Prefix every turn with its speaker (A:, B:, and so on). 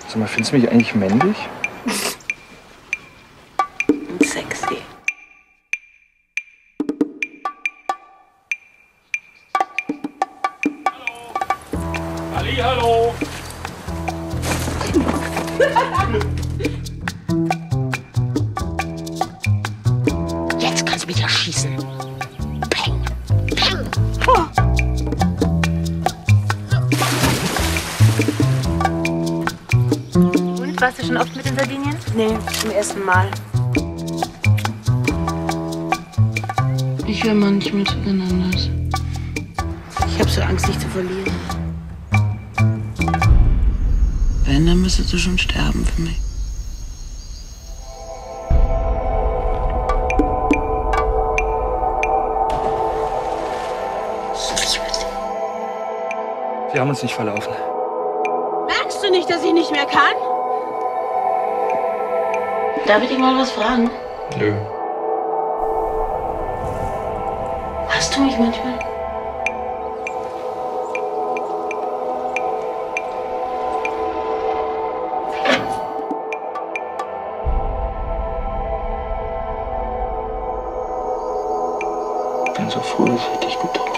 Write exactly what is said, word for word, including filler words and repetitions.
A: Sag mal, findest du mich eigentlich männlich?
B: Und sexy.
C: Hallo. Ali, hallo.
B: Jetzt kannst du mich erschießen. Peng. Peng. Oh.
D: Und, warst du schon oft mit den Sardinien?
B: Nee, zum ersten Mal.
E: Ich höre manchmal sogar anders.
B: Ich habe so Angst, dich zu verlieren.
E: Wenn, dann müsstest du schon sterben für mich.
A: Wir haben uns nicht verlaufen.
B: Merkst du nicht, dass ich nicht mehr kann?
E: Darf ich dich mal was fragen?
A: Nö.
E: Hast du mich manchmal?
A: Ich bin so froh, dass ich dich getroffen habe.